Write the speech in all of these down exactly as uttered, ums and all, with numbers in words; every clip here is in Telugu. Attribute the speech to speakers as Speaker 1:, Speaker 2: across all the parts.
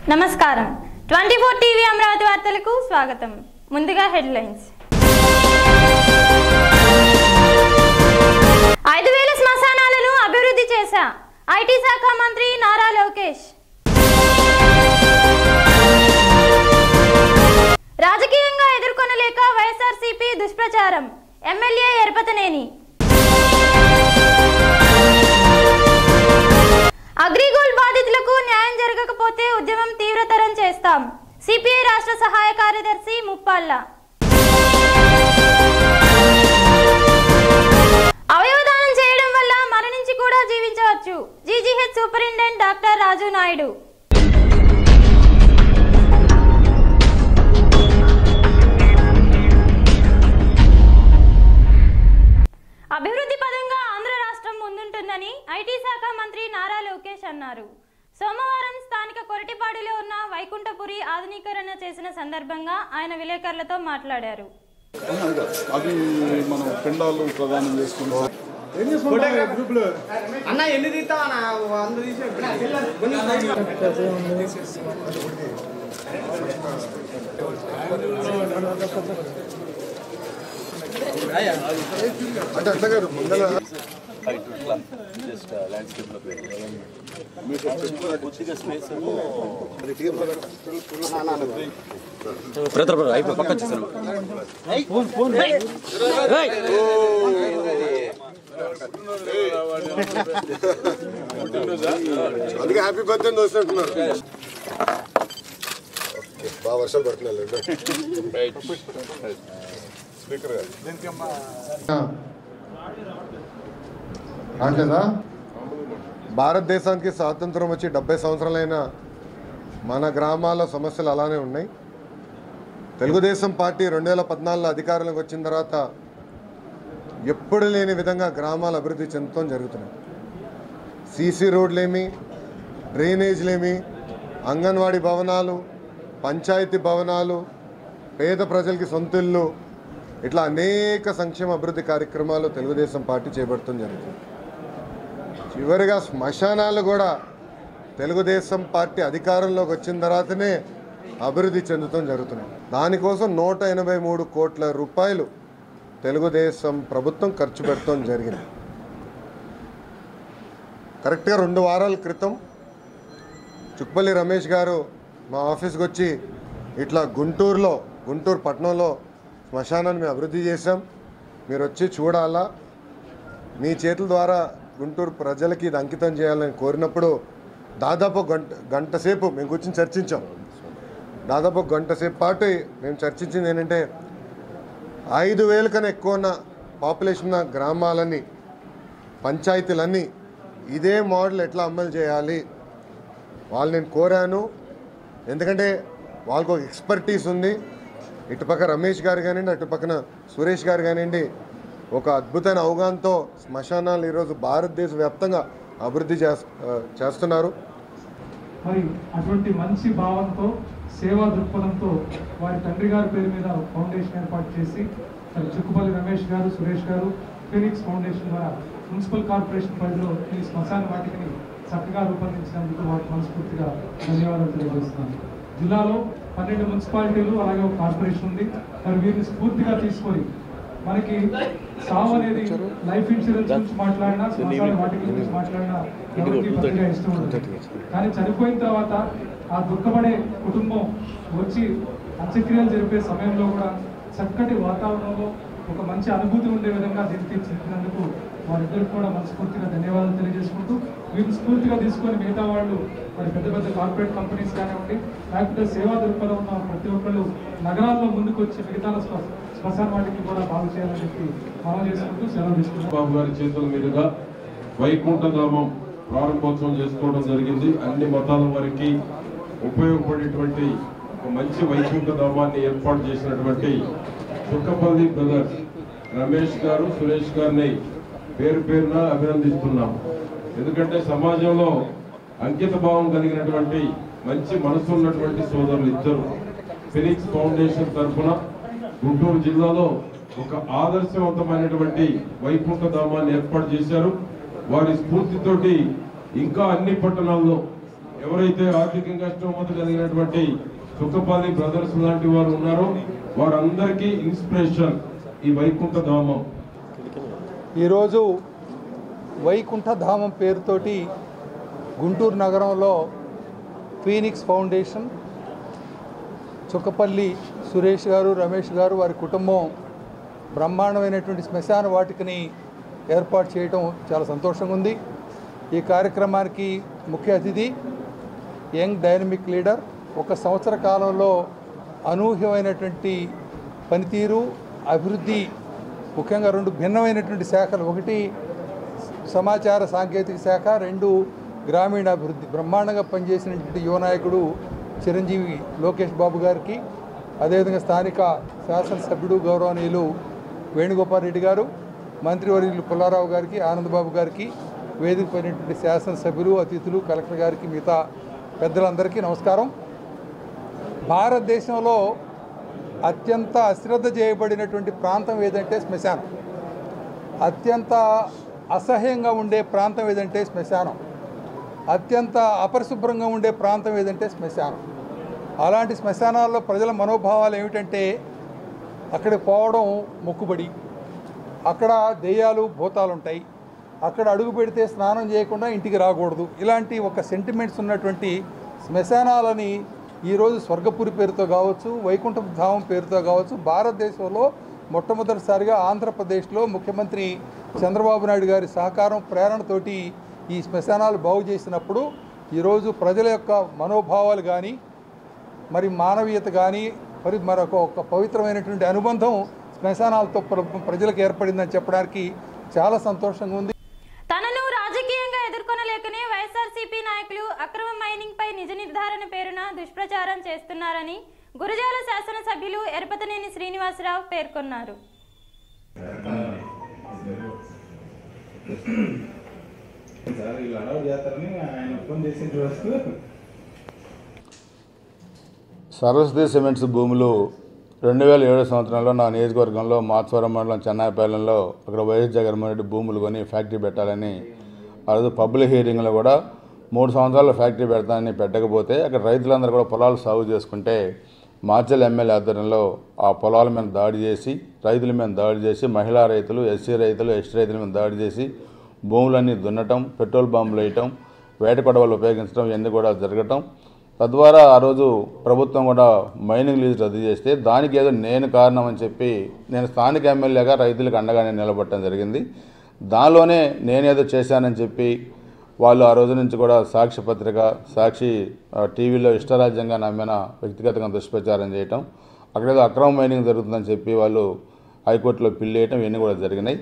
Speaker 1: నమస్కారం ట్వంటీ ఫోర్ టీవీ అమరావతి వార్తలకు స్వాగతం. ముందుగా హెడ్లైన్స్. ఐదు వేల శ్మశానాలను అభివృద్ధి చేశా ఐటీ శాఖ మంత్రి నారా లోకేష్. రాజకీయంగా ఎదుర్కొనలేక వైఎస్ఆర్సీపీ దుష్ప్రచారం ఎమ్మెల్యే ఎరపతనేని. అగ్రిగోల్డ్ బాధితులకు న్యాయం జరగకపోతే ఉద్యమం తీవ్రతరం చేస్తాం సిపిఐ రాష్ట్ర సహాయ కార్యదర్శి ముప్పాళ్ళ. అవయవదానం చేయడం వల్ల మరణించి కూడా జీవించవచ్చు GGH superintendent doctor Raju Naidu. అభివృద్ధి పదంగా ఆంధ్ర రాష్ట్రం ముందుంటుందని ఐటీ శాఖ మంత్రి నారా లోకేష్ అన్నారు. సోమవారం స్థానిక కొరటిపాడులో ఉన్న వైకుంఠపురి ఆధునీకరణ చేసిన సందర్భంగా ఆయన విలేకరులతో మాట్లాడారు.
Speaker 2: అది మనం పిండాలు ప్రదానం చేసుకుంటాం.
Speaker 3: అంటే అట్లా గారు ముందర అందుకే హ్యాపీ బర్త్డే వస్తున్నారు. బాగా వర్షాలు పడుతున్నాయి. అంటేదా భారతదేశానికి స్వాతంత్రం వచ్చి డెబ్బై సంవత్సరాలైన మన గ్రామాల సమస్యలు అలానే ఉన్నాయి. తెలుగుదేశం పార్టీ రెండు వేల పద్నాలుగులో అధికారంలోకి వచ్చిన తర్వాత ఎప్పుడు లేని విధంగా గ్రామాల అభివృద్ధి చెందడం జరుగుతున్నాయి. సీసీ రోడ్లేమి, డ్రైనేజ్లేమి, అంగన్వాడీ భవనాలు, పంచాయతీ భవనాలు, పేద ప్రజలకి సొంతిల్లు, ఇట్లా అనేక సంక్షేమ అభివృద్ధి కార్యక్రమాలు తెలుగుదేశం పార్టీ చేపడుతూ జరుగుతుంది. చివరిగా శ్మశానాలు కూడా తెలుగుదేశం పార్టీ అధికారంలోకి వచ్చిన తర్వాతనే అభివృద్ధి చెందుతూ జరుగుతున్నాయి. దానికోసం నూట ఎనభై మూడు కోట్ల రూపాయలు తెలుగుదేశం ప్రభుత్వం ఖర్చు పెడతాం జరిగింది. కరెక్ట్గా రెండు వారాల క్రితం చుక్కపల్లి రమేష్ గారు మా ఆఫీస్కి వచ్చి ఇట్లా గుంటూరులో గుంటూరు పట్టణంలో శ్మశానాన్ని మేము అభివృద్ధి చేశాం, మీరు వచ్చి చూడాలా, మీ చేతుల ద్వారా గుంటూరు ప్రజలకి ఇది అంకితం చేయాలని కోరినప్పుడు దాదాపు గంట గంట సేపు మేము కూర్చొని చర్చించాం. దాదాపు గంట సేపు పాటు మేము చర్చించింది ఏంటంటే ఐదు వేల కన్నా ఎక్కువ ఉన్న పాపులేషన్ ఉన్న గ్రామాలన్నీ, పంచాయతీలన్నీ ఇదే మోడల్ ఎట్లా అమలు చేయాలి వాళ్ళు నేను కోరాను. ఎందుకంటే వాళ్ళకు ఒక ఎక్స్పర్టీస్ ఉంది. ఇటుపక్క రమేష్ గారు కానివ్వండి, అటుపక్కన సురేష్ గారు కానివ్వండి, ఒక అద్భుతమైన అవగాహనతో శ్మశానాలు ఈరోజు భారతదేశ వ్యాప్తంగా అభివృద్ధి చేస్తున్నారు.
Speaker 4: మరి అటువంటి మంచి భావంతో, సేవా దృక్పథంతో వారి తండ్రి గారి పేరు మీద ఫౌండేషన్ ఏర్పాటు చేసి మరి చుక్కపల్లి రమేష్ గారు, సురేష్ గారు ఫీనిక్స్ ఫౌండేషన్ ద్వారా మున్సిపల్ కార్పొరేషన్ పరిధిలో ఈ శ్మశాన వాటికని చక్కగా రూపొందించినందుకు వారికి మనస్ఫూర్తిగా ధన్యవాదాలు తెలియజేస్తున్నాను. జిల్లాలో పన్నెండు మున్సిపాలిటీలు అలాగే ఒక కార్పొరేషన్ ఉంది. మరి వీరిని స్ఫూర్తిగా తీసుకొని మనకి సావు అనేది లైఫ్ ఇన్సూరెన్స్ గురించి మాట్లాడినా, శ్మశాన వాటిక గురించి మాట్లాడినా ఎవరికి పెద్దగా ఇష్టం ఉంటుంది. కానీ చనిపోయిన తర్వాత ఆ దుఃఖపడే కుటుంబం వచ్చి అంత్యక్రియలు జరిపే సమయంలో కూడా చక్కటి వాతావరణంలో ఒక మంచి అనుభూతి ఉండే విధంగా తీర్చిదిద్దినందుకు వారిద్దరికి కూడా మనస్ఫూర్తిగా ధన్యవాదాలు తెలియజేసుకుంటూ, వీరిని స్ఫూర్తిగా తీసుకొని మిగతా వాళ్ళు మరి పెద్ద పెద్ద కార్పొరేట్ కంపెనీస్ కానివ్వండి, లేకపోతే సేవా దృక్పథం ఉన్న ప్రతి ఒక్కళ్ళు నగరాల్లో ముందుకు వచ్చి మిగతా శ్మశాన వాటికి కూడా బాగు చేయాలని చెప్పి మనం చేసుకుంటూ సెలవు తీసుకున్నాం.
Speaker 5: బాబు గారి చేతుల మీదుగా వైకుంఠధామం ప్రారంభోత్సవం చేసుకోవడం జరిగింది. అన్ని మతాల వారికి ఉపయోగపడేటువంటి ఒక మంచి వైకుంఠధామాన్ని ఏర్పాటు చేసినటువంటి చుక్కపల్లి బ్రదర్స్ రమేష్ గారు, సురేష్ గారిని పేరు పేరున అభినందిస్తున్నాం. ఎందుకంటే సమాజంలో అంకిత భావం కలిగినటువంటి మంచి మనసు ఉన్నటువంటి సోదరులు ఇద్దరు ఫినిక్స్ ఫౌండేషన్ తరఫున గుంటూరు జిల్లాలో ఒక ఆదర్శవంతమైనటువంటి వైకుంఠధామాన్ని ఏర్పాటు చేశారు. వారి స్ఫూర్తితోటి ఇంకా అన్ని పట్టణాల్లో ఎవరైతే ఆర్థికంగా స్తోమత కలిగినటువంటి చుక్కపల్లి బ్రదర్స్ లాంటి వారు ఉన్నారో వారందరికీ ఇన్స్పిరేషన్ ఈ వైకుంఠ ధామం.
Speaker 6: ఈరోజు వైకుంఠ ధామం పేరుతోటి గుంటూరు నగరంలో ఫీనిక్స్ ఫౌండేషన్, చుక్కపల్లి సురేష్ గారు, రమేష్ గారు, వారి కుటుంబం బ్రహ్మాండమైనటువంటి శ్మశాన వాటికని ఏర్పాటు చేయడం చాలా సంతోషంగా ఉంది. ఈ కార్యక్రమానికి ముఖ్య అతిథి యంగ్ డైనమిక్ లీడర్, ఒక సంవత్సర కాలంలో అనూహ్యమైనటువంటి పనితీరు, అభివృద్ధి, ముఖ్యంగా రెండు భిన్నమైనటువంటి శాఖలు, ఒకటి సమాచార సాంకేతిక శాఖ, రెండు గ్రామీణాభివృద్ధి, బ్రహ్మాండంగా పనిచేసినటువంటి యువ నాయకుడు చిరంజీవి లోకేష్ బాబు గారికి, అదేవిధంగా స్థానిక శాసనసభ్యుడు గౌరవనీయులు వేణుగోపాల్ రెడ్డి గారు, మంత్రివర్యులు పుల్లారావు గారికి, ఆనందబాబు గారికి, వేదిక పైనటువంటి శాసనసభ్యులు, అతిథులు, కలెక్టర్ గారికి, మిగతా పెద్దలందరికీ నమస్కారం. భారతదేశంలో అత్యంత అశ్రద్ధ చేయబడినటువంటి ప్రాంతం ఏదంటే శ్మశానం. అత్యంత అసహ్యంగా ఉండే ప్రాంతం ఏదంటే శ్మశానం. అత్యంత అపరిశుభ్రంగా ఉండే ప్రాంతం ఏదంటే శ్మశానం. అలాంటి శ్మశానాల్లో ప్రజల మనోభావాలు ఏమిటంటే అక్కడికి పోవడం మొక్కుబడి, అక్కడ దెయ్యాలు భూతాలు ఉంటాయి, అక్కడ అడుగు పెడితే స్నానం చేయకుండా ఇంటికి రాకూడదు. ఇలాంటి ఒక సెంటిమెంట్స్ ఉన్నటువంటి శ్మశానాలని ఈరోజు స్వర్గపురి పేరుతో కావచ్చు, వైకుంఠ ధామం పేరుతో కావచ్చు, భారతదేశంలో మొట్టమొదటిసారిగా ఆంధ్రప్రదేశ్లో ముఖ్యమంత్రి చంద్రబాబు నాయుడు గారి సహకారం, ప్రేరణతోటి ఈ శ్మశానాలు బాగు చేసినప్పుడు ఈరోజు ప్రజల యొక్క మనోభావాలు కానీ, మరి మానవీయత కానీ, మరి మరొక ఒక పవిత్రమైనటువంటి అనుబంధం శ్మశానాలతో ప్రజలకు ఏర్పడిందని చెప్పడానికి చాలా సంతోషంగా ఉంది.
Speaker 1: తనను రాజకీయంగా ఎదుర్కొనలేకనే వైఎస్ఆర్సీపీ నాయకులు అక్రమ మైనింగ్ పై నిజ నిర్ధారణ పేరున దుష్ప్రచారం చేస్తున్నారని గురజాల శాసనసభ్యులు ఎరపతనేని శ్రీనివాసరావు పేర్కొన్నారు.
Speaker 7: సరస్వతి సిమెంట్స్ భూములు రెండు వేల ఏడు సంవత్సరంలో నా నియోజకవర్గంలో మాచవరం మండలం చెన్నాయిపాలెంలో అక్కడ వైఎస్ జగన్మోహన్ రెడ్డి భూములు కొని ఫ్యాక్టరీ పెట్టాలని ఆ రోజు పబ్లిక్ హియరింగ్లో కూడా మూడు సంవత్సరాలు ఫ్యాక్టరీ పెడతానని పెట్టకపోతే అక్కడ రైతులందరూ కూడా పొలాలు సాగు చేసుకుంటే మార్చల్ ఎమ్మెల్యే ఆధ్వర్యంలో ఆ పొలాల మీద దాడి చేసి, రైతుల మీద దాడి చేసి, మహిళా రైతులు, ఎస్సీ రైతులు, ఎస్టీ రైతుల మీద దాడి చేసి భూములన్నీ దున్నటం, పెట్రోల్ బాంబులు వేయటం, వేట కొడవలు ఉపయోగించడం ఇవన్నీ కూడా జరగటం, తద్వారా ఆ రోజు ప్రభుత్వం కూడా మైనింగ్ లీజు రద్దు చేస్తే దానికి ఏదో నేను కారణం అని చెప్పి నేను స్థానిక ఎమ్మెల్యేగా రైతులకు అండగానే నిలబడటం జరిగింది. దానిలోనే నేనేదో చేశానని చెప్పి వాళ్ళు ఆ రోజు నుంచి కూడా సాక్షి పత్రిక, సాక్షి టీవీలో ఇష్టరాజ్యంగా నా మీద వ్యక్తిగతంగా దుష్ప్రచారం చేయటం, అక్కడేదో అక్రమ మైనింగ్ జరుగుతుందని చెప్పి వాళ్ళు హైకోర్టులో పిల్లేయటం ఇవన్నీ కూడా జరిగినాయి.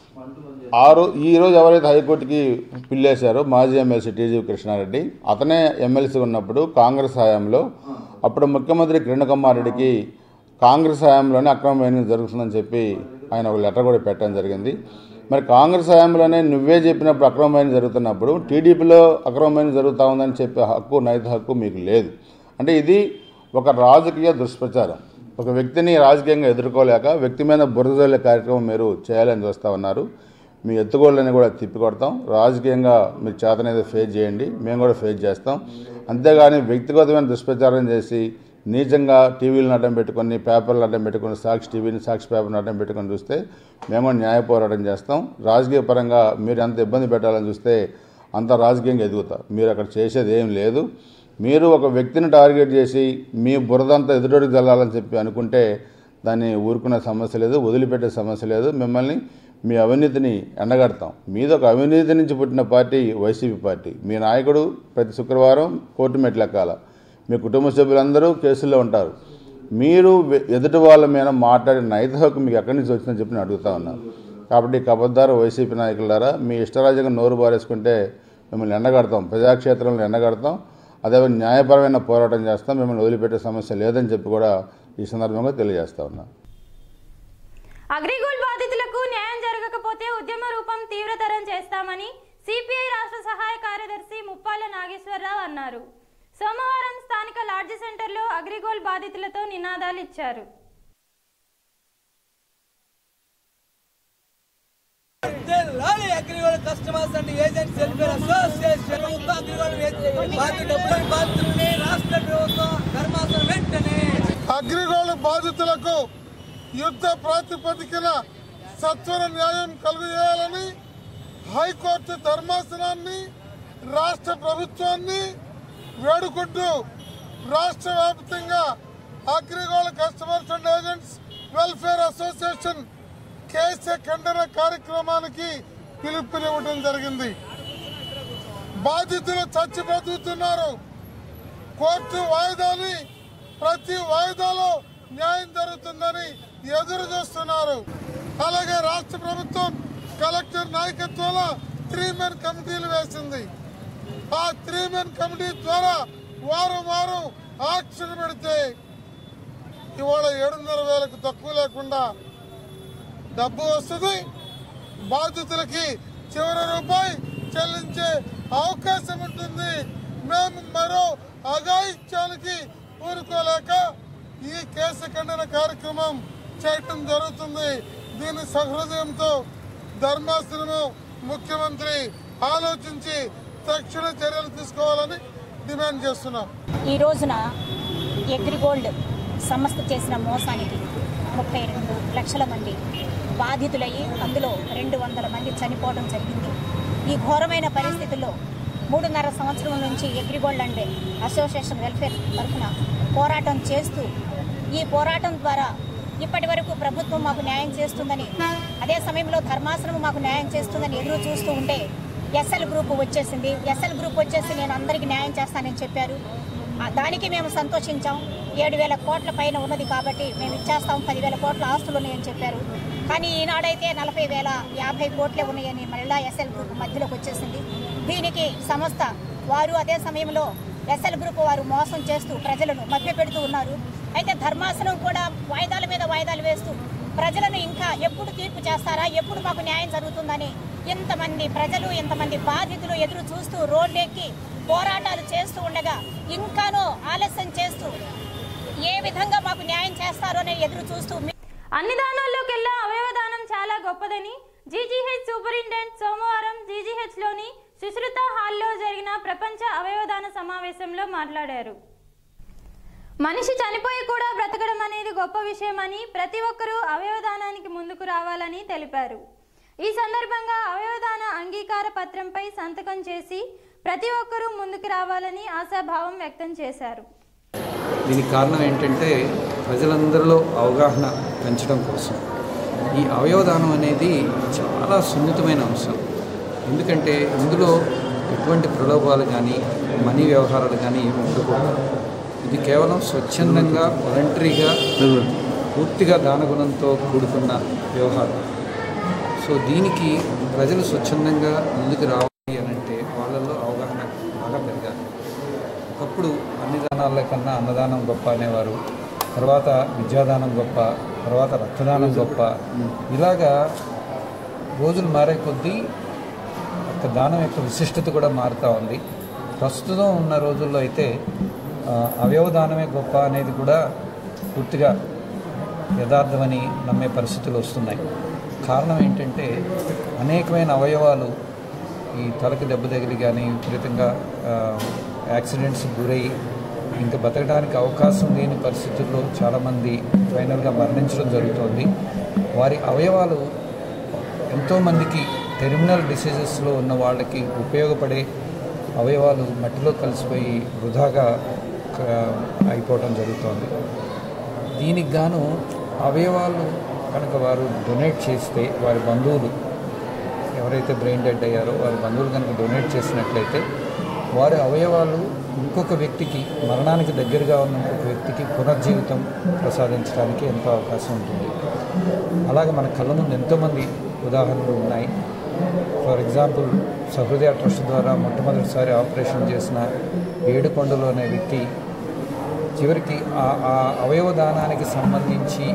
Speaker 7: ఆ రోజు ఈరోజు ఎవరైతే హైకోర్టుకి పిల్లేశారో మాజీ ఎమ్మెల్సీ టీజీ కృష్ణారెడ్డి, అతనే ఎమ్మెల్సీ ఉన్నప్పుడు కాంగ్రెస్ హయాంలో అప్పుడు ముఖ్యమంత్రి కిరణ్ కుమార్ రెడ్డికి కాంగ్రెస్ హయాంలోనే అక్రమ మైనింగ్ జరుగుతుందని చెప్పి ఆయన ఒక లెటర్ కూడా పెట్టడం జరిగింది. మరి కాంగ్రెస్ హయాంలోనే నువ్వే చెప్పినప్పుడు అక్రమ మైనింగ్ జరుగుతున్నప్పుడు టీడీపీలో అక్రమ మైనింగ్ జరుగుతూ ఉందని చెప్పే హక్కు, నైతిక హక్కు మీకు లేదు. అంటే ఇది ఒక రాజకీయ దుష్ప్రచారం. ఒక వ్యక్తిని రాజకీయంగా ఎదుర్కోలేక వ్యక్తి మీద బురదజల్లే కార్యక్రమం మీరు చేయాలని చూస్తూ ఉన్నారు. మీ ఎత్తుగోళ్ళని కూడా తిప్పికొడతాం. రాజకీయంగా మీరు చేతనైతే ఫేస్ చేయండి, మేము కూడా ఫేస్ చేస్తాం. అంతేగాని వ్యక్తిగతమైన దుష్ప్రచారం చేసి నీచంగా టీవీలను అడ్డం పెట్టుకొని, పేపర్లు అడ్డం పెట్టుకొని, సాక్షి టీవీని, సాక్షి పేపర్ని అడ్డం పెట్టుకొని చూస్తే మేము న్యాయ పోరాటం చేస్తాం. రాజకీయ పరంగా మీరు ఎంత ఇబ్బంది పెట్టాలని చూస్తే అంత రాజకీయంగా ఎదుగుతారు. మీరు అక్కడ చేసేది ఏం లేదు. మీరు ఒక వ్యక్తిని టార్గెట్ చేసి మీ బురదంతా ఎదుటోడికి జల్లాలని చెప్పి అనుకుంటే దాన్ని ఊరుకునే సమస్య లేదు, వదిలిపెట్టే సమస్య లేదు. మిమ్మల్ని మీ అవినీతిని ఎండగడతాం. మీది ఒక అవినీతి నుంచి పుట్టిన పార్టీ వైసీపీ పార్టీ. మీ నాయకుడు ప్రతి శుక్రవారం కోర్టు మెట్లెక్కాల, మీ కుటుంబ సభ్యులందరూ కేసుల్లో ఉంటారు. మీరు ఎదుటి వాళ్ళ మీద మాట్లాడిన నైతిక హక్కు మీకు ఎక్కడి నుంచి వచ్చిందని చెప్పి నేను అడుగుతా ఉన్నాను. కాబట్టి కబద్దారు వైసీపీ నాయకుల ద్వారా మీ ఇష్టరాజ్యంగా నోరు బారేసుకుంటే మిమ్మల్ని ఎండగడతాం, ప్రజాక్షేత్రంలో ఎండగడతాం. అదే న్యాయపరమైన పోరాటం చేస్తాం. మిమ్మల్ని వదిలిపెట్టే సమస్య లేదని చెప్పి కూడా ఈ సందర్భంగా తెలియజేస్తా ఉన్నా.
Speaker 1: అగ్రిగోల్డ్ బాధితులకు న్యాయం జరగకపోతే ఉద్యమ రూపం తీవ్రతరం చేస్తామని సిపిఐ రాష్ట్ర సహాయ కార్యదర్శి ముప్పాల నాగేశ్వరరావు అన్నారు. సోమవారం స్థానిక లాడ్జ్ సెంటర్లో అగ్రిగోల్డ్ బాధితులతో నినాదాలు ఇచ్చారు.
Speaker 8: వర్ధిల్లాలి Agrigold customers and agents welfare association ప్రభుత్వ అగ్రిగోల్డ్ బాధితుల్ని రాష్ట్ర ప్రభుత్వం ధర్మాసనం వెంటనే
Speaker 9: అగ్రిగోల్డ్ బాధితులకు యుద్ధ ప్రాతిపదికన సత్వర న్యాయం కలుగజేయాలని హైకోర్టు ధర్మాసనాన్ని రాష్ట్ర ప్రభుత్వాన్ని వేడుకుంటూ రాష్ట్ర వ్యాప్తంగా Agrigold customers and agents welfare association case ఖండన కార్యక్రమానికి పిలుపునివ్వడం జరిగింది. బాధితులు చచ్చి బ్రతుకుతున్నారు. కోర్టు వాయిదాని ప్రతి వాయిదాలో న్యాయం జరుగుతుందని ఎదురు చూస్తున్నారు. అలాగే రాష్ట్ర ప్రభుత్వం కలెక్టర్ నాయకత్వంలో త్రీ మెన్ కమిటీలు వేసింది. ఆ త్రీ మెన్ కమిటీ ద్వారా వారం వారం ఆక్షన్ పెడితే ఇవాళ ఏడున్నర వేలకు తక్కువ లేకుండా డబ్బు వస్తుంది. బాధితులకి చివరి రూపాయి చెల్లించే అవకాశం ఉంటుంది. మేము మరో అఘాయిత్యానికి ఊరుకోలేక ఈ కేసు ఖండన కార్యక్రమం చేయటం జరుగుతుంది. దీని సహృదయంతో ధర్మాసనము ముఖ్యమంత్రి ఆలోచించి తక్షణ చర్యలు తీసుకోవాలని డిమాండ్ చేస్తున్నాం.
Speaker 10: ఈ రోజున అగ్రిగోల్డ్ సంస్థ చేసిన మోసానికి ముప్పై రెండు లక్షల మంది బాధితులయ్యి అందులో రెండు వందల మంది చనిపోవడం జరిగింది. ఈ ఘోరమైన పరిస్థితుల్లో మూడున్నర సంవత్సరం నుంచి అగ్రిగోల్డ్ అండ్ అసోసియేషన్ వెల్ఫేర్ తరఫున పోరాటం చేస్తూ ఈ పోరాటం ద్వారా ఇప్పటి వరకు ప్రభుత్వం మాకు న్యాయం చేస్తుందని, అదే సమయంలో ధర్మాసనం మాకు న్యాయం చేస్తుందని ఎదురు చూస్తూ ఉంటే ఎస్ఎల్ గ్రూప్ వచ్చేసింది. ఎస్ఎల్ గ్రూప్ వచ్చేసి నేను అందరికీ న్యాయం చేస్తానని చెప్పారు. దానికి మేము సంతోషించాం. ఏడు వేల కోట్ల పైన ఉన్నది కాబట్టి మేము ఇచ్చేస్తాం, పదివేల కోట్ల ఆస్తులు ఉన్నాయని చెప్పారు. కానీ ఈనాడైతే నలభై వేల యాభై కోట్లే ఉన్నాయని మళ్ళా ఎస్ఎల్ గ్రూప్ మధ్యలోకి వచ్చేసింది. దీనికి సంస్థ వారు అదే సమయంలో ఎస్ఎల్ గ్రూప్ వారు మోసం చేస్తూ ప్రజలను మభ్యపెడుతూ ఉన్నారు. అయితే ధర్మాసనం కూడా వాయిదాల మీద వాయిదాలు వేస్తూ ప్రజలను ఇంకా ఎప్పుడు తీర్పు చేస్తారా, ఎప్పుడు మాకు న్యాయం జరుగుతుందని ఇంతమంది ప్రజలు ఇంతమంది బాధితులు ఎదురు చూస్తూ రోడ్డెక్కి పోరాటాలు చేస్తూ ఉండగా ఇంకానూ ఆలస్యం చేస్తూ ఏ విధంగా మాకు న్యాయం చేస్తారో అని ఎదురు చూస్తూ
Speaker 1: అన్ని దానాల్లోకెల్లా అవయవ దానం చాలా గొప్పదని జీజీహెచ్ సూపరింటెండెంట్ సోమవారం జీజీహెచ్లోని సుశ్రుత హాల్లో జరిగిన ప్రపంచ అవయవదాన సమావేశంలో మాట్లాడారు. మనిషి చనిపోయి కూడా బ్రతకడం అనేది గొప్ప విషయమని ప్రతి ఒక్కరూ అవయవదానానికి ముందుకు రావాలని తెలిపారు. ఈ సందర్భంగా అవయవదాన అంగీకార పత్రంపై సంతకం చేసి ప్రతి ఒక్కరూ ముందుకు రావాలని ఆశాభావం వ్యక్తం చేశారు.
Speaker 11: దీనికి కారణం ఏంటంటే ప్రజలందరిలో అవగాహన పెంచడం కోసం. ఈ అవయవదానం అనేది చాలా సున్నితమైన అంశం. ఎందుకంటే ఇందులో ఎటువంటి ప్రలోభాలు కానీ మనీ వ్యవహారాలు కానీ ఏమి ఉండకూడదు. ఇది కేవలం స్వచ్ఛందంగా వాలంటరీగా పూర్తిగా దానగుణంతో కూడుకున్న వ్యవహారం. సో దీనికి ప్రజలు స్వచ్ఛందంగా ముందుకు రావాలి అని అంటే వాళ్ళల్లో అవగాహన బాగా పెరగాలి. ఒకప్పుడు అన్ని దానాల కన్నా అన్నదానం గొప్ప అనేవారు, తర్వాత విద్యాదానం గొప్ప, తర్వాత రక్తదానం గొప్ప. ఇలాగా రోజులు మారే కొద్దీ ఒక దానం యొక్క విశిష్టత కూడా మారుతూ ఉంది. ప్రస్తుతం ఉన్న రోజుల్లో అయితే అవయవదానమే గొప్ప అనేది కూడా పూర్తిగా యథార్థమని నమ్మే పరిస్థితులు వస్తున్నాయి. కారణం ఏంటంటే అనేకమైన అవయవాలు ఈ తలకి దెబ్బ తగిలి కానీ విపరీతంగా యాక్సిడెంట్స్ గురై ఇంకా బతకడానికి అవకాశం లేని పరిస్థితుల్లో చాలామంది ఫైనల్గా మరణించడం జరుగుతుంది. వారి అవయవాలు ఎంతోమందికి టెర్మినల్ డిసీజెస్లో ఉన్న వాళ్ళకి ఉపయోగపడే అవయవాలు మట్టిలో కలిసిపోయి వృధాగా అయిపోవడం జరుగుతుంది. దీనికి గాను అవయవాలు కనుక వారు డొనేట్ చేస్తే వారి బంధువులు ఎవరైతే బ్రెయిన్ డెడ్ అయ్యారో వారి బంధువులు కనుక డొనేట్ చేసినట్లయితే వారి అవయవాలు ఇంకొక వ్యక్తికి, మరణానికి దగ్గరగా ఉన్న ఇంకొక వ్యక్తికి పునర్జీవితం ప్రసాదించడానికి ఎంతో అవకాశం ఉంటుంది. అలాగే మన కళ్ళ ముందు ఎంతోమంది ఉదాహరణలు ఉన్నాయి. ఫర్ ఎగ్జాంపుల్ సహృదయ ట్రస్ట్ ద్వారా మొట్టమొదటిసారి ఆపరేషన్ చేసిన ఏడుకొండలు అనే వ్యక్తి చివరికి ఆ అవయవ దానానికి సంబంధించి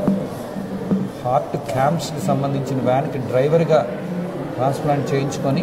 Speaker 11: హార్ట్ క్యాంప్స్కి సంబంధించిన వ్యాన్కి డ్రైవర్గా ట్రాన్స్ప్లాంట్ చేయించుకొని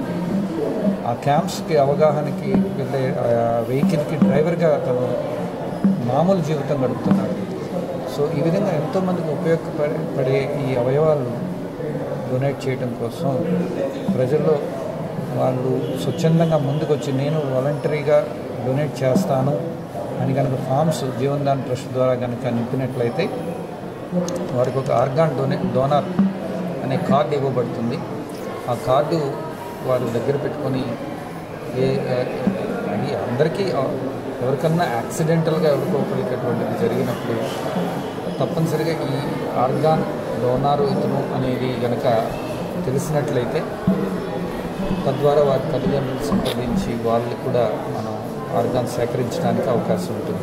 Speaker 11: ఆ క్యాంప్స్కి అవగాహనకి వెళ్ళే వెహికల్కి డ్రైవర్గా అతను మామూలు జీవితం గడుపుతున్నాడు. సో ఈ విధంగా ఎంతోమందికి ఉపయోగపడే ఈ అవయవాలు డొనేట్ చేయడం కోసం ప్రజల్లో వాళ్ళు స్వచ్ఛందంగా ముందుకొచ్చి నేను వాలంటరీగా డొనేట్ చేస్తాను అని కనుక ఫామ్స్ జీవన్దాన్ ట్రస్ట్ ద్వారా కనుక నింపినట్లయితే వారికి ఒక ఆర్గాన్ డొనే డోనార్ అనే కార్డు ఇవ్వబడుతుంది. ఆ కార్డు వారు దగ్గర పెట్టుకొని ఏ అది అందరికీ ఎవరికన్నా యాక్సిడెంటల్గా ఎవరికో ఒకరికి అటువంటిది జరిగినప్పుడు తప్పనిసరిగా ఈ ఆర్గాన్ డోనారు ఇతను అనేది కనుక తెలిసినట్లయితే తద్వారా వారి తల్లిదండ్రులు సంప్రదించి వాళ్ళు కూడా మనం ఆర్గాన్ సేకరించడానికి అవకాశం ఉంటుంది.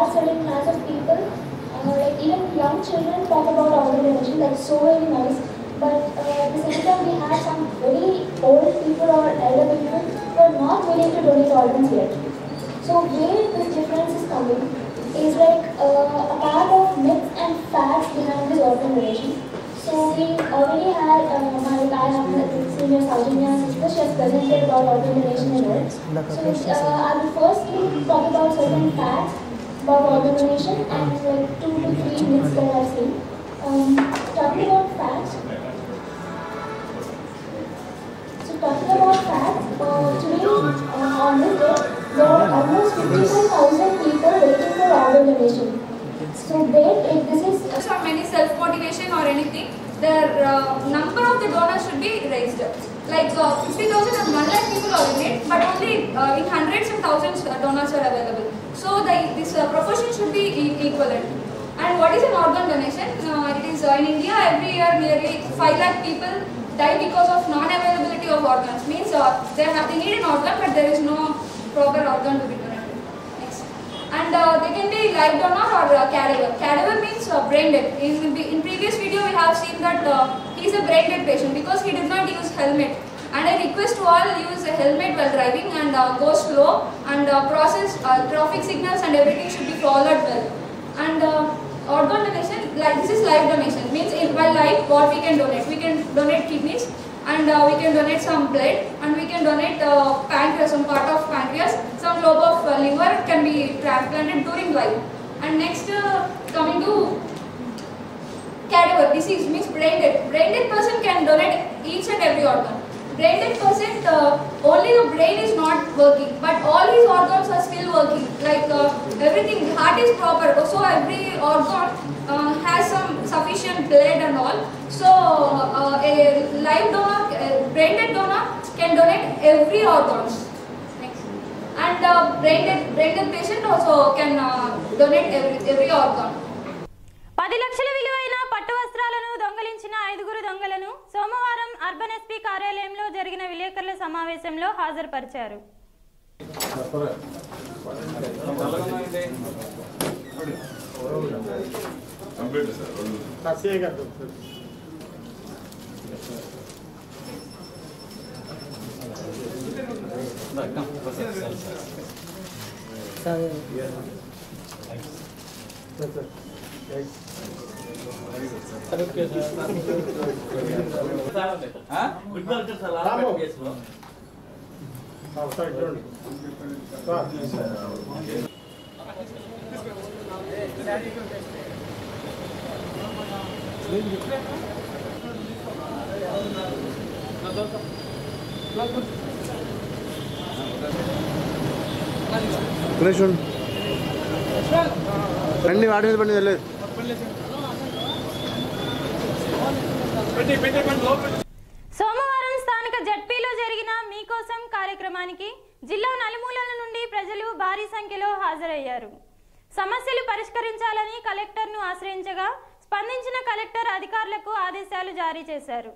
Speaker 12: But uh, at the same time, we had some very old people or elder people who are not willing to donate organs yet. So where this difference is coming is like uh, a part of myths and facts behind this organ donation. So we already had uh, my I have the senior South Indian sister. She has presented about organ donation and all. So uh, I will firstly talk about certain facts about organ donation and like two to three myths that I've seen. Um, talking about facts. Talking about facts, uh, today uh, on this day, there are almost fifty-five thousand people waiting for organ donation. So there, if this is
Speaker 13: uh, many self-motivation or anything, the uh, number of the donors should be raised. Like uh, fifty thousand and one lakh people are in it, but only uh, in hundreds and thousands uh, donors are available. So the, this uh, proportion should be e equivalent. And what is an organ donation? Uh, it is uh, in India every year nearly five lakh people die because of non-availability of organs. Means uh, they have they need an organ, but there is no proper organ to be donated. Next, and uh, they can be live donor or uh, cadaver. Cadaver means uh, brain dead. In, in previous video, we have seen that uh, he is a brain dead patient because he did not use helmet. And I request to all use a helmet while driving and uh, go slow and uh, process uh, traffic signals and everything should be followed well. And uh, organ donation, like this is live donation, means in while live what we can donate. We can donate kidneys and uh, we can donate some blood and we can donate uh, pancreas, some part of pancreas, some lobe of uh, liver can be transplanted during life. And next uh, coming to cadaver disease means brain dead. Brain dead person can donate each and every organ. Brain dead person, uh, only the brain is not working, but all his organs are still working. Like uh, everything, heart is proper, so every organ uh, has some sufficient blood and all. So uh, a live donor, a brain dead donor can donate every organs. Next, and uh, brain dead brain dead patient also can uh, donate every every organ.
Speaker 1: పది లక్షల విలువైన పట్టు వస్త్రాలను దొంగలించిన ఐదుగురు దొంగలను సోమవారం అర్బన్ ఎస్పీ కార్యాలయంలో జరిగిన విలేకరుల సమావేశంలో హాజరుపరిచారు.
Speaker 14: రండి వాడి మీద పడి వెళ్ళలేదు.
Speaker 1: సోమవారం స్థానిక జడ్పీలో జరిగిన మీకోసం కార్యక్రమానికి జిల్లా నలుమూలల నుండి ప్రజలు భారీ సంఖ్యలో హాజరయ్యారు. సమస్యలు పరిష్కరించాలని కలెక్టర్ను ఆశ్రయించగా స్పందించిన కలెక్టర్ అధికారులకు ఆదేశాలు జారీ చేశారు.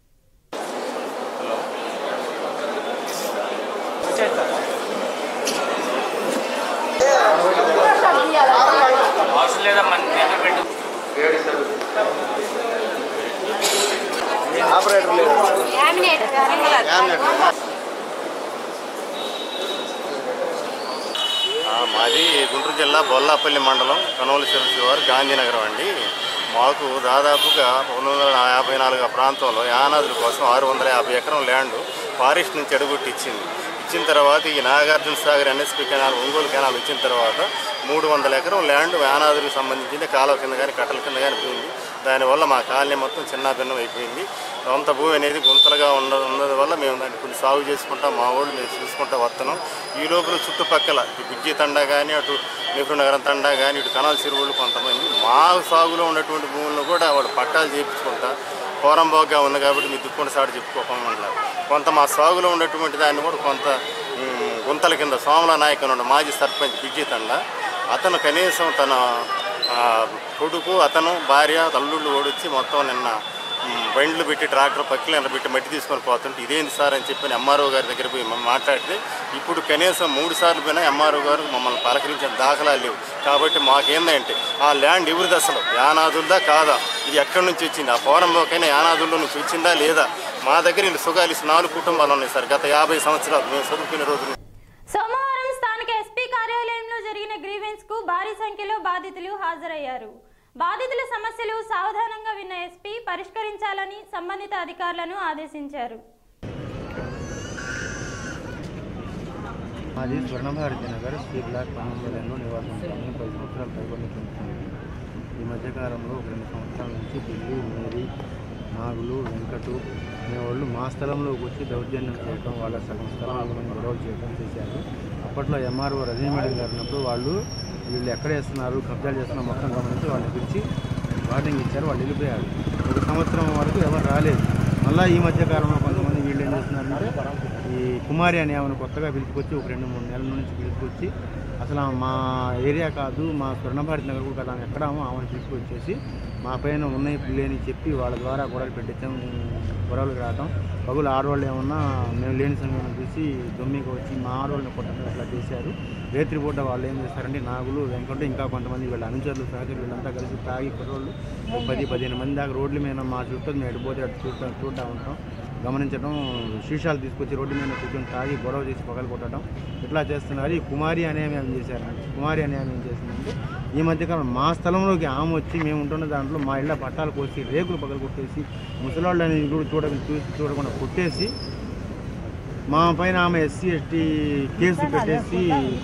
Speaker 14: మాది గుంటూరు జిల్లా బొల్లాపల్లి మండలం కనోలు శివారు గాంధీనగరం అండి. మాకు దాదాపుగా రెండు వందల యాభై నాలుగు ప్రాంతంలో యానాదుల కోసం ఆరు వందల యాభై ఎకరం ల్యాండ్ ఫారెస్ట్ నుంచి అడుగుట్టి ఇచ్చింది. ఇచ్చిన తర్వాత ఈ Nagarjuna Sagar NSP canal Ongole canal ఇచ్చిన తర్వాత మూడు వందల ఎకరం ల్యాండ్ యానాదులకు సంబంధించింది కాలువ కింద కానీ కట్టల కింద కానీ పోయింది. దానివల్ల మా కాలనీ మొత్తం చిన్న భిన్నం అయిపోయింది. సొంత భూమి అనేది గుంతలుగా ఉండ ఉన్నది వల్ల మేము దాన్ని కొన్ని సాగు చేసుకుంటాం, మా వాళ్ళు మేము చూసుకుంటా వస్తున్నాం. ఈ లోపల చుట్టుపక్కల ఇటు బిజ్జి తండా కానీ, అటు నెహ్రూ నగరం తండా కానీ, ఇటు కనాల చెరువులు కొంతమంది మా సాగులో ఉన్నటువంటి భూములను కూడా వాళ్ళు పట్టాలు చేయించుకుంటా పోరంబోగ్గా ఉంది కాబట్టి మీ దుక్కుంట సాడు చెప్పుకోకుండా కొంత మా సాగులో ఉన్నటువంటి దాన్ని కూడా కొంత గుంతల కింద సోమల నాయక్ ఉన్న మాజీ సర్పంచ్ బిజ్జి తండా అతను కనీసం తన కొడుకు అతను భార్య తల్లుళ్ళు ఓడొచ్చి మొత్తం నిన్న బండ్లు పెట్టి ట్రాక్టర్ పక్కన పెట్టి మట్టి తీసుకొని పోతుంటే ఇదేంటి సార్ అని చెప్పి ఎంఆర్ఓ గారి దగ్గర పోయి మాట్లాడితే ఇప్పుడు కనీసం మూడు సార్లు పోయినా ఎంఆర్ఓ గారు మమ్మల్ని పలకరించిన దాఖలాలు లేవు. కాబట్టి మాకేందంటే ఆ ల్యాండ్ ఎవరిది అసలు యానాదులదా కాదా, ఇది ఎక్కడి నుంచి వచ్చింది, ఆ పోరంబోకైనా యానాదుల్లో నుంచి వచ్చిందా లేదా, మా దగ్గర ఇల్లు సుగాలిసి నాలుగు కుటుంబాలు ఉన్నాయి సార్ గత యాభై సంవత్సరాలు మేము చదువుకునే రోజులు.
Speaker 1: సోమవారం స్థానిక ఎస్పీ కార్యాలయంలో జరిగిన గ్రీవెన్స్ కు భారీ సంఖ్యలో బాధితులు హాజరయ్యారు. బాధితుల సమస్యలు సావధానంగా విన్న ఎస్పీ పరిష్కరించాలని సంబంధిత అధికారులను ఆదేశించారు.
Speaker 15: మాది స్వర్ణభారతి నగర్ శ్రీ బ్లాక్ పంతొమ్మిదిలో నివాసం ఉంటాము. పది సంవత్సరాలు పైబడి పెంచుతుంది. ఈ మధ్యకాలంలో ఒక రెండు సంవత్సరాల నుంచి బిల్లు మేరీ నాగులు వెంకటు అనేవాళ్ళు మా స్థలంలోకి వచ్చి దౌర్జన్యం చేయడం, వాళ్ళ సగం స్థలంలో గొడవలు చేయడం చేశారు. అప్పట్లో ఎంఆర్ఓ రజనీ మేడం గారు ఉన్నప్పుడు వాళ్ళు వీళ్ళు ఎక్కడ వేస్తున్నారు, కబ్జాలు చేస్తున్నారు మొత్తం గమనించి వాళ్ళని పిలిచి వార్నింగ్ ఇచ్చారు. వాళ్ళు వెళ్ళిపోయారు. ఒక సంవత్సరం వరకు ఎవరు రాలేదు. మళ్ళీ ఈ మధ్యకాలంలో కొంతమంది వీళ్ళు ఏం చేస్తున్నారంటే ఈ కుమారి అనే ఆమెను కొత్తగా పిలుచుకొచ్చి ఒక రెండు మూడు నెలల నుంచి పిలుచుకొచ్చి అసలు మా ఏరియా కాదు, మా స్వర్ణభారతి నగర్ కూడా కదా ఎక్కడామో ఆమెను తీసుకొచ్చేసి మా పైన ఉన్నాయి పిల్లని చెప్పి వాళ్ళ ద్వారా గొడవలు పెట్టించాం. గొడవలు రావటం పగులు ఆడవాళ్ళు ఏమన్నా మేము లేని సమయం చూసి దొమ్మికి వచ్చి మా ఆడవాళ్ళని కొట్టడం అట్లా చేశారు. రేత్రి పూట వాళ్ళు ఏం చేస్తారంటే నాగులు వెంకట ఇంకా కొంతమంది వీళ్ళ అనుచరులు సహచరులు వీళ్ళంతా కలిసి తాగి కుర్రోళ్ళు పది పదిహేను మంది దాకా రోడ్ల మీద మా చుట్టూ మేము ఎడిపోతే అటు చూడటం చూడటం ఉంటాం గమనించడం, శీషాలు తీసుకొచ్చి రోడ్డు మీద కూర్చొని తాగి గొడవ చేసి పగలు కొట్టడం ఇట్లా చేస్తున్నారు. ఈ కుమారి అనే ఏం చేశారంటే కుమారి అనే ఏం చేసిందంటే ఈ మధ్యకాలం మా స్థలంలోకి ఆమె వచ్చి మేము ఉంటున్న దాంట్లో మా ఇళ్ళ పట్టాలు కోసి రేకులు పగలు కొట్టేసి ముసలాళ్ళని కూడా చూడ చూసి చూడకుండా కొట్టేసి మా పైన ఆమె ఎస్సీ ఎస్టీ కేసు పెట్టేసి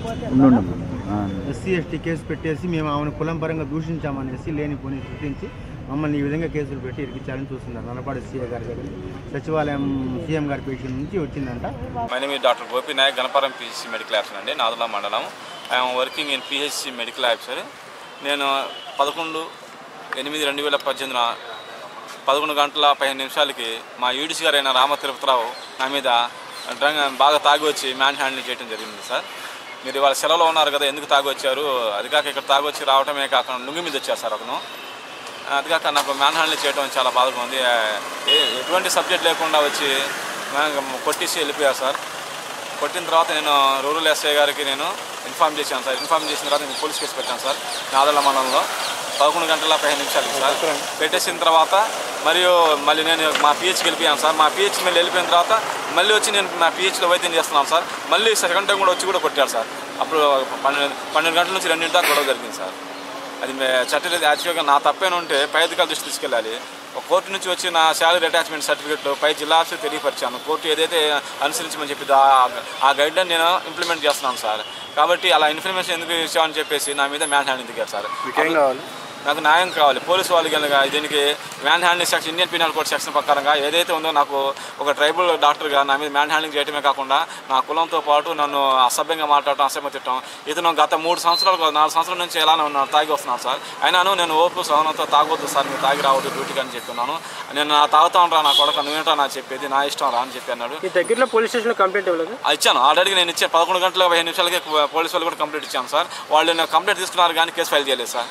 Speaker 15: ఎస్సీ ఎస్టీ కేసు పెట్టేసి మేము ఆమెను కులం పరంగా దూషించామనేసి లేని పోనీ సృష్టించి మమ్మల్ని ఈ విధంగా కేసులు పెట్టి ఇరికించాలని చూస్తున్నారు. నల్లపాడు సీఏ గారి దగ్గర సచివాలయం సీఎం గారి పేషెంట్ నుంచి వచ్చిందంట.
Speaker 16: My name is doctor Gopi Naik, Ganaparam PHC medical officer అండి, నాదుల మండలం. I'm working in PHC medical officer. నేను పదకొండు ఎనిమిది రెండు వేల పద్దెనిమిదిన పదకొండు గంటల పదిహేను నిమిషాలకి మా యూడిసి గారు అయిన రామ తిరుపతిరావు నా మీద డ్రంగ్ బాగా తాగి వచ్చి మ్యాన్ హ్యాండిల్ చేయడం జరిగింది. సార్ మీరు ఇవాళ సెలవులో ఉన్నారు కదా, ఎందుకు తాగి వచ్చారు, అది కాక ఇక్కడ తాగి వచ్చి రావటమే కాకుండా లుంగి మీద వచ్చారు సార్ అతను. అది కాక నాకు మ్యాన్ హ్యాండిల్ చేయడం చాలా బాధగా ఉంది. ఎటువంటి సబ్జెక్ట్ లేకుండా వచ్చి కొట్టేసి వెళ్ళిపోయారు సార్. కొట్టిన తర్వాత నేను రూరల్ ఎస్ఐ గారికి నేను ఇన్ఫామ్ చేశాను సార్. ఇన్ఫామ్ చేసిన తర్వాత నేను పోలీస్ కేసు పెట్టాను సార్ నాదళ్ళ మండలంలో పదకొండు గంటల పదిహేను నిమిషాలకి సార్. పెట్టేసిన తర్వాత మరియు మళ్ళీ నేను మా పిహెచ్కి వెళ్ళిపోయాను సార్. మా పిహెచ్కి మళ్ళీ వెళ్ళిపోయిన తర్వాత మళ్ళీ వచ్చి నేను మా పిహెచ్లో వైద్యం చేస్తున్నాను సార్. మళ్ళీ సెకండ్ టైం కూడా వచ్చి కూడా కొట్టారు సార్. అప్పుడు పన్నెండు పన్నెండు గంటల నుంచి రెండింటి దాకా గొడవ జరిగింది సార్. అది చట్టలేదు. యాక్చువల్గా నా తప్పేనా ఉంటే పై అధికారుల దృష్టి తీసుకెళ్ళాలి. ఒక కోర్టు నుంచి వచ్చి నా శాలరీ అటాచ్మెంట్ సర్టిఫికేట్లు పై జిల్లా ఆఫీసర్ తెలియపరిచాను. కోర్టు ఏదైతే అనుసరించమని చెప్పి ఆ గైడ్లైన్ నేను ఇంప్లిమెంట్ చేస్తున్నాను సార్. కాబట్టి అలా ఇన్ఫర్మేషన్ ఎందుకు ఇచ్చామని చెప్పేసి నా మీద మ్యాన్ హ్యాండింగ్ దిగారు సార్. నాకు న్యాయం కావాలి. పోలీసు వాళ్ళు కనుక దీనికి man handing section Indian penal code section ప్రకారంగా ఏదైతే ఉందో నాకు ఒక ట్రైబల్ డాక్టర్గా నా మీద మ్యాన్ హ్యాండింగ్ చేయడమే కాకుండా నా కులంతో పాటు నన్ను అసభ్యంగా మాట్లాడటం, అసభ్యం తిట్టడం. ఇతను గత మూడు సంవత్సరాలు నాలుగు సంవత్సరాల నుంచి ఎలానే ఉన్నాను, తాగి వస్తున్నాను సార్. అయినాను నేను ఓపు సహనంతో తాగొద్దు సార్, మీరు తాగి రావద్దు డ్యూటీకి అని చెప్తున్నాను. నేను నా తాగుతాను రా నా కొడక, నువ్వేంటో నాకు చెప్పేది, నా ఇష్టం రా అని చెప్పి అన్నాడు.
Speaker 17: ఈ దగ్గరలో పోలీస్ స్టేషన్లో కంప్లైంట్ ఇవ్వలేదు?
Speaker 16: ఇచ్చాను ఆల్రెడీ. నేను ఇచ్చే పదకొండు గంటల పదిహేను నిమిషాలకి పోలీసు వాళ్ళు కూడా కంప్లైంట్ ఇచ్చాను సార్. వాళ్ళు నేను కంప్లైంట్ తీసుకున్నారు కానీ కేసు ఫైల్ చేయలేదు సార్.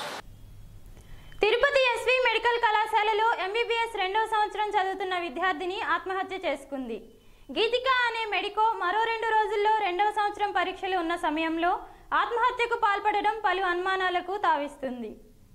Speaker 1: తిరుపతి ఎస్వి మెడికల్ కళాశాలలో ఎంబీబీఎస్ రెండవ సంవత్సరం చదువుతున్న విద్యార్థిని ఆత్మహత్య చేసుకుంది. గీతిక అనే మెడికో మరో రెండు రోజుల్లో రెండవ సంవత్సరం పరీక్షలు ఉన్న సమయంలో ఆత్మహత్యకు పాల్పడడం పలు అనుమానాలకు తావిస్తుంది.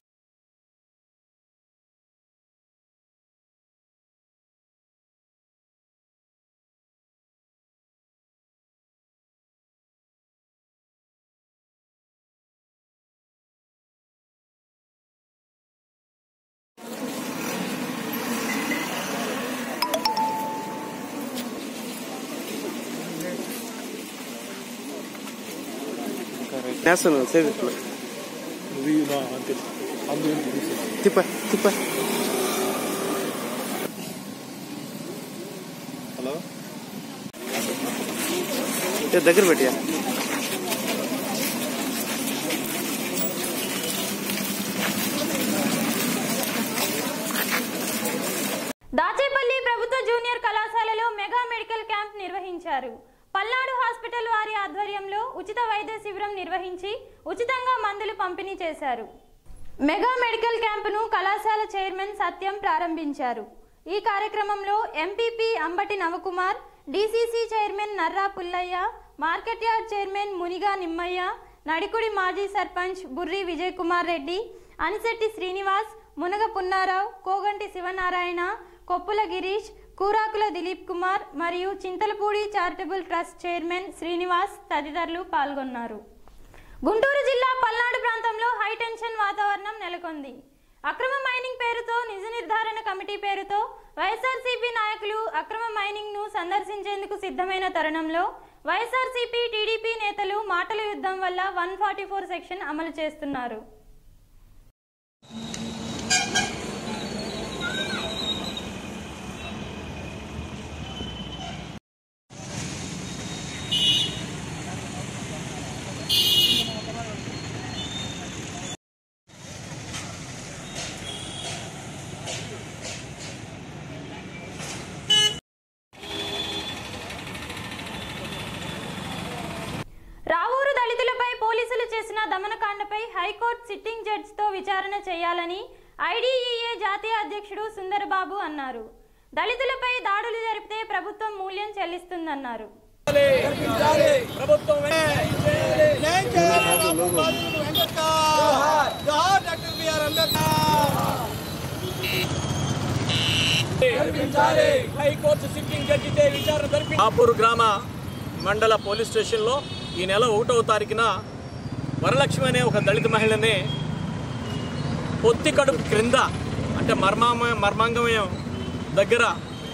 Speaker 17: నేస్తున్నాను సేవ్ తిప్ప తిప్ప దగ్గర పెట్టియా
Speaker 1: దాచేపల్లి ప్రభుత్వ జూనియర్ కళాశాలలో మెగా మెడికల్ క్యాంప్ నిర్వహించారు. పల్నాడు హాస్పిటల్ వారి ఆధ్వర్యంలో ఉచిత వైద్య శిబిరం నిర్వహించి ఉచితంగా మందులు పంపిణీ చేశారు. మెగా మెడికల్ క్యాంపును కళాశాల చైర్మన్ సత్యం ప్రారంభించారు. ఈ కార్యక్రమంలో MPP Ambati Navakumar, DCC chairman Narra Pullaiah, market yard chairman Muniga Nimmaiah, Nadikudi మాజీ సర్పంచ్ బుర్రి విజయ్ కుమార్ రెడ్డి, అనిశెట్టి శ్రీనివాస్, మునగ పున్నారావు, కోగంటి శివనారాయణ, కొప్పుల గిరీష్, కూరాకుల దిలీప్ కుమార్ మరియు Chintalapudi charitable trust chairman Srinivas తదితరులు పాల్గొన్నారు. గుంటూరు జిల్లా పల్నాడు ప్రాంతంలో హైటెన్షన్ వాతావరణం నెలకొంది. అక్రమ మైనింగ్ పేరుతో నిజ నిర్ధారణ కమిటీ పేరుతో వైఎస్ఆర్సీపీ నాయకులు అక్రమ మైనింగ్ ను సందర్శించేందుకు సిద్ధమైన తరుణంలో వైఎస్ఆర్సీపీ టీడీపీ నేతలు మాటల యుద్ధం వల్ల వన్ ఫార్టీ ఫోర్ సెక్షన్ అమలు చేస్తున్నారు. రావూరు దళితులపై పోలీసులు చేసిన దమనకాండపై హైకోర్టు సిట్టింగ్ జడ్జితో విచారణ చేయాలని ఐడీఈఏ జాతీయ అధ్యక్షుడు సుందరబాబు అన్నారు. దళితులపై దాడులు జరిపితే ప్రభుత్వం మూల్యం చెల్లిస్తుందన్నారు.
Speaker 18: రాపూరు గ్రామ మండల పోలీస్ స్టేషన్లో ఈ నెల ఒకటవ తారీఖున వరలక్ష్మి అనే ఒక దళిత మహిళని పొత్తి కడుపు క్రింద అంటే మర్మా మర్మాంగమయం దగ్గర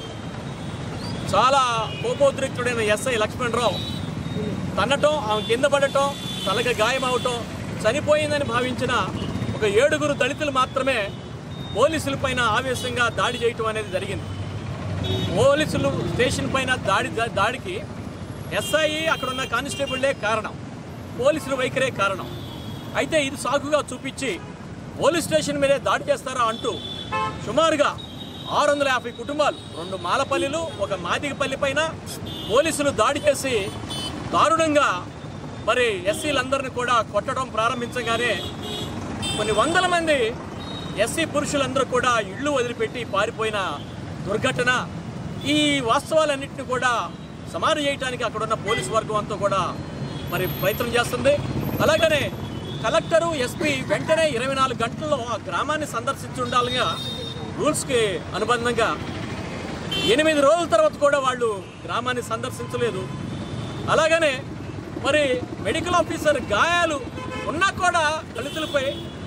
Speaker 18: చాలా కోపోద్రిక్తుడైన ఎస్ఐ లక్ష్మణరావు తన్నటం, ఆమె కింద పడటం, తలకి గాయమవటం, చనిపోయిందని భావించిన ఒక ఏడుగురు దళితులు మాత్రమే పోలీసుల పైన ఆవేశంగా దాడి చేయటం అనేది జరిగింది. పోలీసులు స్టేషన్ పైన దాడి దాడికి ఎస్ఐ అక్కడ ఉన్న కానిస్టేబుల్లే కారణం, పోలీసుల వైఖరే కారణం. అయితే ఇది సాకుగా చూపించి పోలీస్ స్టేషన్ మీదే దాడి చేస్తారా అంటూ సుమారుగా ఆరు వందల యాభై కుటుంబాలు, రెండు మాలపల్లిలు, ఒక మాదిగపల్లి పైన పోలీసులు దాడి చేసి దారుణంగా మరి ఎస్సీలందరినీ కూడా కొట్టడం ప్రారంభించగానే కొన్ని వందల మంది ఎస్సీ పురుషులందరూ కూడా ఇళ్ళు వదిలిపెట్టి పారిపోయిన దుర్ఘటన. ఈ వాస్తవాలన్నింటినీ కూడా సమారు చేయడానికి అక్కడ ఉన్న పోలీసు వర్గం అంతా కూడా మరి ప్రయత్నం చేస్తుంది. అలాగనే కలెక్టరు, ఎస్పీ వెంటనే ఇరవై నాలుగు గంటల్లో ఆ గ్రామాన్ని సందర్శించి ఉండాలిగా రూల్స్కి అనుబంధంగా ఎనిమిది రోజుల తర్వాత కూడా వాళ్ళు గ్రామాన్ని సందర్శించలేదు. అలాగనే మరి మెడికల్ ఆఫీసర్ గాయాలు ఉన్నా కూడా దళితులపై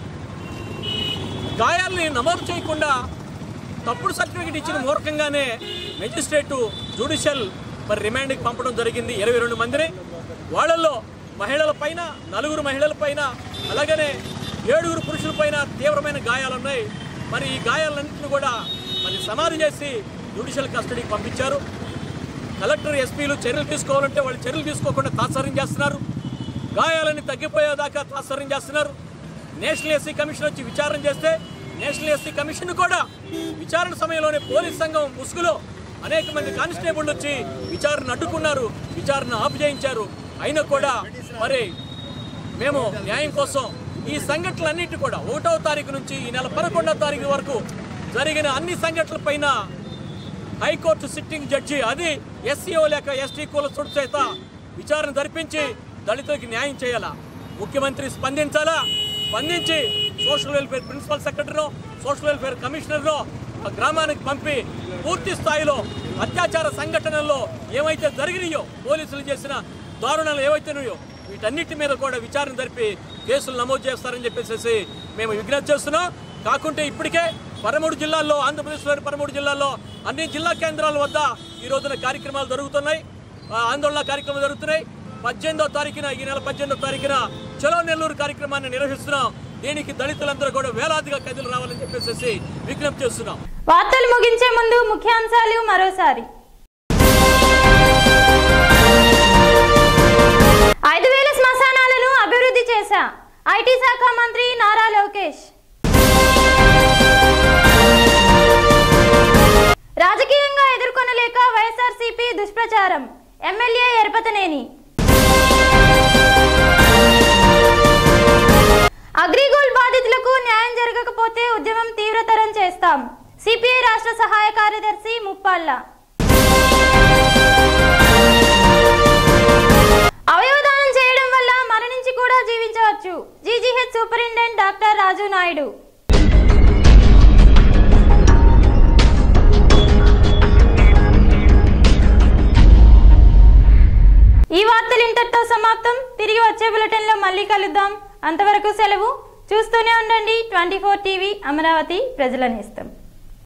Speaker 18: గాయాల్ని నమోదు చేయకుండా తప్పుడు సర్టిఫికెట్ ఇచ్చిన మూర్ఖంగానే మెజిస్ట్రేటు జ్యుడిషియల్ మరి రిమాండ్కి పంపడం జరిగింది ఇరవై రెండు మందిని. వాళ్ళల్లో మహిళల పైన నలుగురు మహిళల పైన అలాగనే ఏడుగురు పురుషుల పైన తీవ్రమైన గాయాలు ఉన్నాయి. మరి ఈ గాయాలన్నింటినీ కూడా మరి సమాధి చేసి జ్యుడిషియల్ కస్టడీకి పంపించారు. కలెక్టర్, ఎస్పీలు చర్యలు తీసుకోవాలంటే వాళ్ళు చర్యలు తీసుకోకుండా తాత్సర్యం చేస్తున్నారు. గాయాలన్నీ తగ్గిపోయేదాకా తాత్సర్యం చేస్తున్నారు. నేషనల్ ఎస్సీ కమిషన్ వచ్చి విచారణ చేస్తే నేషనల్ ఎస్సీ కమిషన్ కూడా విచారణ సమయంలోనే పోలీస్ సంఘం ముసుగులో అనేక మంది కానిస్టేబుల్ వచ్చి విచారణ అడ్డుకున్నారు, విచారణ ఆపు చేయించారు. అయినా కూడా మరి మేము న్యాయం కోసం ఈ సంఘటనలన్నింటి కూడా ఒకటవ తారీఖు నుంచి ఈ నెల పదకొండవ తారీఖు వరకు జరిగిన అన్ని సంఘటనలపైన హైకోర్టు సిట్టింగ్ జడ్జి, అది ఎస్సీఓ లేక ఎస్టీ కులస్తుడు చేత విచారణ జరిపించి దళితులకి న్యాయం చేయాలా. ముఖ్యమంత్రి స్పందించాలా, స్పందించి సోషల్ వెల్ఫేర్ ప్రిన్సిపల్ సెక్రటరీనో సోషల్ వెల్ఫేర్ కమిషనర్నో ఆ గ్రామానికి పంపి పూర్తి స్థాయిలో అత్యాచార సంఘటనల్లో ఏమైతే జరిగినాయో, పోలీసులు చేసిన దారుణాలు ఏవైతున్నాయో వీటన్నిటి మీద కూడా విచారణ జరిపి కేసులు నమోదు చేస్తారని చెప్పేసి మేము విజ్ఞప్తి చేస్తున్నాం. కాకుంటే ఇప్పటికే పదమూడు జిల్లాల్లో, ఆంధ్రప్రదేశ్లోని పదమూడు జిల్లాల్లో అన్ని జిల్లా కేంద్రాల వద్ద ఈ రోజున కార్యక్రమాలు జరుగుతున్నాయి, ఆందోళన కార్యక్రమాలు జరుగుతున్నాయి. పద్దెనిమిదో తారీఖున ఈ నెల పద్దెనిమిదో తారీఖున చలో నెల్లూరు కార్యక్రమాన్ని నిర్వహిస్తున్నాం. దీనికి దళితులందరూ కూడా వేలాదిగా కదిలి రావాలని చెప్పేసి విజ్ఞప్తి చేస్తున్నాం.
Speaker 1: వార్తలు ముగించే ముందు ముఖ్యాంశాలు మరోసారి. చేశా ఐటీ శాఖ మంత్రి నారా లోకేష్. రాజకీయంగా ఎదుర్కొనలేక వైఎస్ఆర్సీపీ దుష్ప్రచారం, ఎమ్మెల్యే ఎరపతనేని. అగ్రిగోల్డ్ బాధితులకు న్యాయం జరగకపోతే ఉద్యమం తీవ్రతరం చేస్తాం, సిపిఐ రాష్ట్ర సహాయ కార్యదర్శి ముప్పాళ్ళ. అవయవదానం చేయడం వల్ల మరణించి కూడా జీవించవచ్చు, GGH superintendent doctor Raju Naidu. ఈ వార్తలు ఇంతటితో సమాప్తం. తిరిగి వచ్చే బులెటిన్లో మళ్ళీ కలుద్దాం. అంతవరకు సెలవు. చూస్తూనే ఉండండి ట్వంటీ ఫోర్ టీవీ, అమరావతి ప్రజల నేస్తం.